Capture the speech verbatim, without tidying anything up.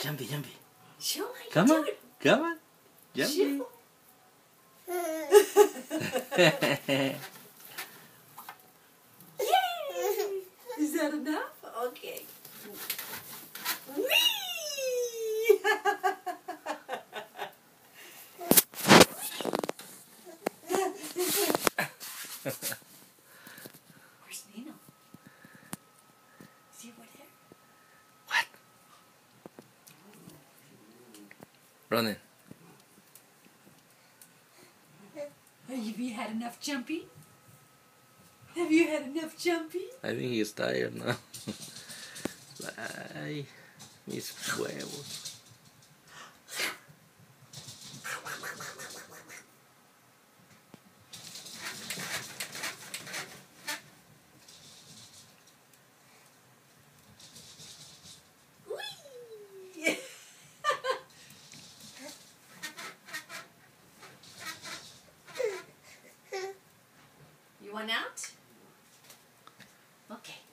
jumpy, jumpy. Show me. Come do on, it. come on, jumpy. Show. Yay! Is that enough? Okay. Whee! Where's Nino? Is he over there? What? Running. Have you had enough jumpy? Have you had enough jumpy? I think he's tired now. Ay, mis huevos. Whee! You want out? Okay.